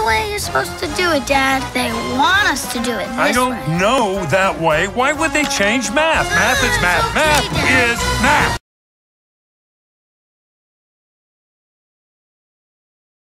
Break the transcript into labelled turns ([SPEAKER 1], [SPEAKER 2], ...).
[SPEAKER 1] way you're supposed to do it, Dad. They want us to do it this
[SPEAKER 2] I don't
[SPEAKER 1] way.
[SPEAKER 2] know that way. Why would they change math? Math is math. Math is math.